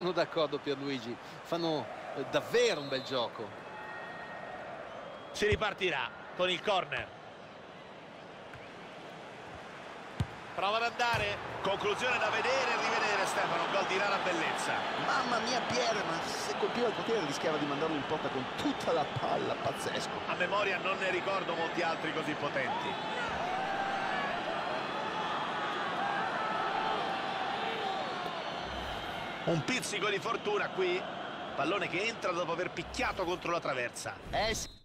Sono d'accordo Pierluigi, fanno davvero un bel gioco. Si ripartirà con il corner. Prova ad andare. Conclusione da vedere e rivedere, Stefano. Gol di rara bellezza. Mamma mia Pierre, ma se colpiva il portiere rischiava di mandarlo in porta con tutta la palla, pazzesco. A memoria non ne ricordo molti altri così potenti. Un pizzico di fortuna qui. Pallone che entra dopo aver picchiato contro la traversa. Sì.